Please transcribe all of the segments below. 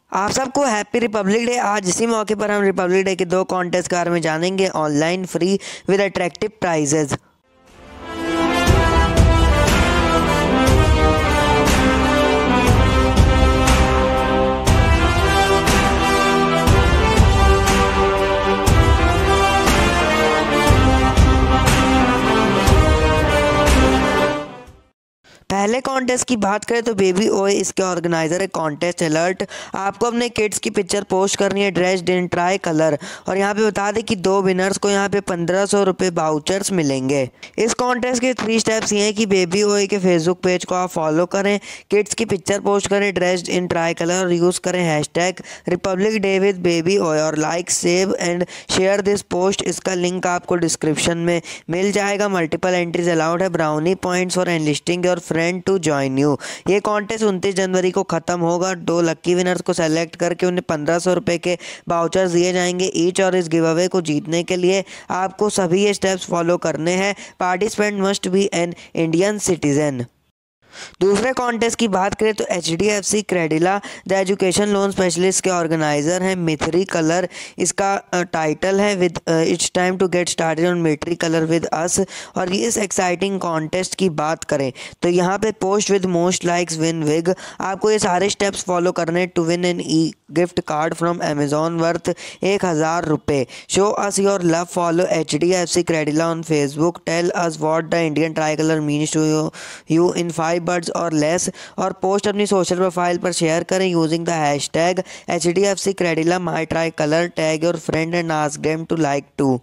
आप सबको happy Republic day. आज इसी मौके पर हम रिपब्लिक डे के 2 कॉन्टेस्ट के बारे में जानेंगे, online free with attractive prizes. पहले कॉन्टेस्ट की बात करें तो बेबी ओए इसके ऑर्गेनाइजर है। कॉन्टेस्ट अलर्ट, आपको अपने किड्स की पिक्चर पोस्ट करनी है ड्रेस्ड इन ट्राई कलर। और यहाँ पे बता दें कि 2 विनर्स को यहाँ पे 1500 रुपये वाउचर्स मिलेंगे। इस कॉन्टेस्ट के 3 स्टेप्स ये हैं कि बेबी ओए के फेसबुक पेज को आप फॉलो करें, किड्स की पिक्चर पोस्ट करें ड्रेस्ड इन ट्राई कलर और यूज़ करें hashtag republic day with baby ओए और like save and share this post. इसका लिंक आपको डिस्क्रिप्शन में मिल जाएगा। मल्टीपल एंट्रीज अलाउड है। ब्राउनी पॉइंट्स और एनलिस्टिंग और फ्रेंड टू जॉइन यू। ये कॉन्टेस्ट 29 जनवरी को खत्म होगा। 2 लक्की विनर्स को सेलेक्ट करके उन्हें 1500 रुपये के वाउचर्स दिए जाएंगे ईच। और इस गिव अवे को जीतने के लिए आपको सभी ये स्टेप्स फॉलो करने हैं। Participant must be an Indian citizen. दूसरे कॉन्टेस्ट की बात करें तो HDFC Credila the education loan specialist के ऑर्गेनाइजर हैं मिथरी कलर। इसका टाइटल है with it's time to get started on my tricolour with us. और इस एक्साइटिंग कॉन्टेस्ट की बात करें तो यहाँ पे post with most likes win wig. आपको ये सारे स्टेप्स फॉलो करने to win an e gift card from Amazon worth 1000 रुपये। Show us your love, follow HDFC Credila on Facebook, tell us what the Indian tricolour means to you in 5 words और less. और post अपनी social profile पर share करें using the hashtag HDFC Credila my tricolour. Tag your friend and ask them to like too.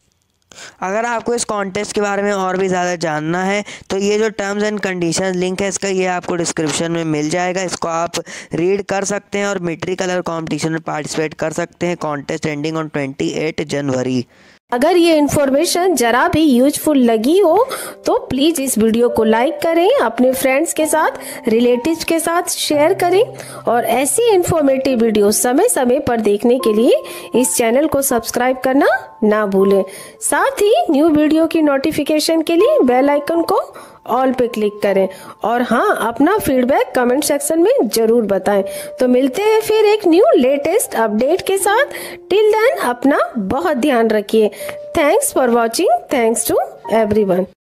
अगर आपको इस contest के बारे में और भी ज़्यादा जानना है तो ये जो टर्म्स एंड कंडीशन लिंक है इसका, ये आपको डिस्क्रिप्शन में मिल जाएगा। इसको आप रीड कर सकते हैं और मिट्री कलर कंपटीशन में पार्टिसिपेट कर सकते हैं। कॉन्टेस्ट एंडिंग ऑन 28 जनवरी। अगर ये इन्फॉर्मेशन जरा भी यूजफुल लगी हो तो प्लीज़ इस वीडियो को लाइक करें, अपने फ्रेंड्स के साथ, रिलेटिव्स के साथ शेयर करें और ऐसी इन्फॉर्मेटिव वीडियो समय समय पर देखने के लिए इस चैनल को सब्सक्राइब करना ना भूलें। साथ ही न्यू वीडियो की नोटिफिकेशन के लिए बेल आइकन को ऑल पे क्लिक करें। और हाँ, अपना फीडबैक कमेंट सेक्शन में जरूर बताएं। तो मिलते हैं फिर एक न्यू लेटेस्ट अपडेट के साथ। टिल देन अपना बहुत ध्यान रखिए। Thanks for watching. Thanks to everyone.